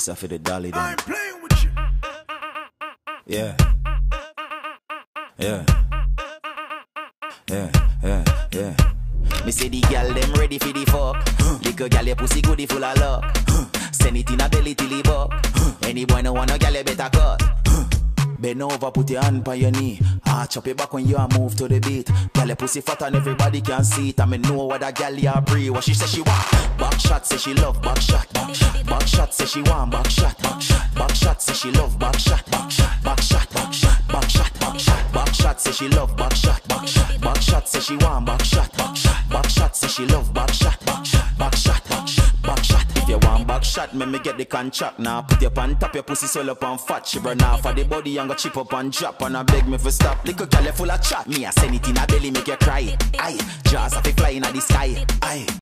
This is for the dolly then. I'm playing with you. Yeah. Yeah. Yeah, yeah, yeah. Me say the girl them ready for the fuck. Little girl your pussy goody full of luck. Send it in a belly till it buck. Any boy no want no girl you better cut. Bend over, put your hand on your knee. Chop your back when you move to the beat. Girl your pussy fat and everybody can see it. I me know what that girl ya breathe. What she say she want? Back shot say she love back shot. Back shot say she want back shot. Back shot say she love back shot. Back shot. Back shot. Back shot. Back shot say she love back shot. Back shot say she want back shot. Back shot say she love back shot. Back shot. Back shot. If you want back shot, me get the contract now. Put your pan top, your pussy swell up and fat. She burn off for the body and go chip up and drop. And I beg me for stop. Little girl full of chat. Me I send it in a belly make you cry. Aye, jaws have to fly in the sky. Aye.